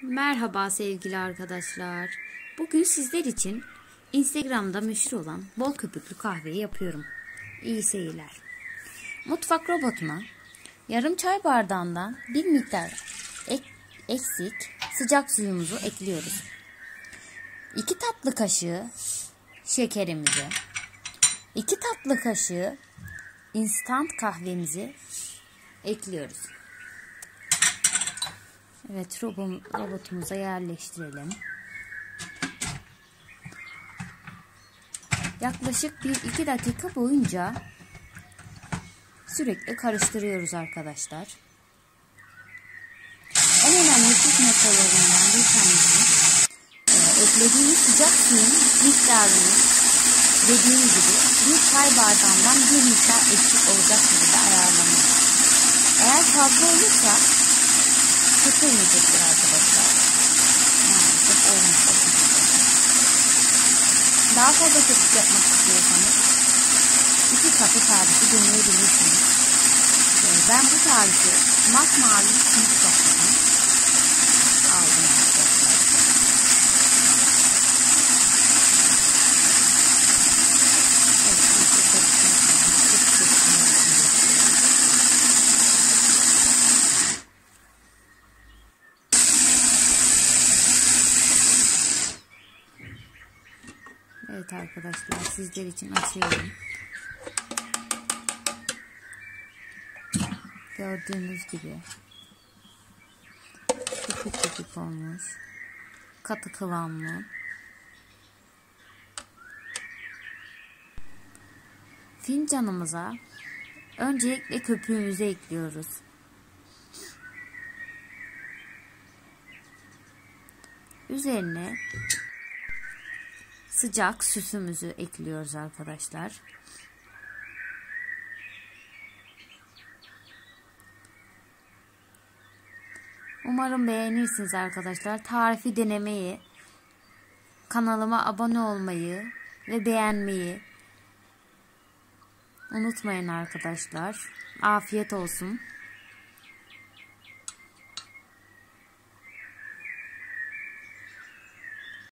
Merhaba sevgili arkadaşlar. Bugün sizler için Instagram'da meşhur olan bol köpüklü kahveyi yapıyorum. İyi seyirler. Mutfak robotuna yarım çay bardağından bir miktar eksik sıcak suyumuzu ekliyoruz. 2 tatlı kaşığı şekerimizi, 2 tatlı kaşığı instant kahvemizi ekliyoruz. Evet, robotumuza yerleştirelim. Yaklaşık 1-2 dakika boyunca sürekli karıştırıyoruz arkadaşlar. En önemli püf noktalarından bir tanesi eklediğimiz sıcak suyun miktarını dediğim gibi bir çay bardağından bir miktar eksik olacak şekilde ayarlamalıyız. Eğer fazla olursa tutulmayacaktır arkadaşlar. Maalesef olmayacak. Daha fazla köpük yapmak istiyorsanız 2 katı tarifi deneyebilirsiniz. Ben bu tarifi masmavi mutfaktan aldım arkadaşlar. Evet arkadaşlar, sizler için açıyorum. Gördüğünüz gibi köpük köpük olmuş. Katı kıvamlı. Fincanımıza öncelikle köpüğümüzü ekliyoruz. Üzerine sıcak sütümüzü ekliyoruz arkadaşlar. Umarım beğenirsiniz arkadaşlar. Tarifi denemeyi, kanalıma abone olmayı ve beğenmeyi unutmayın arkadaşlar. Afiyet olsun.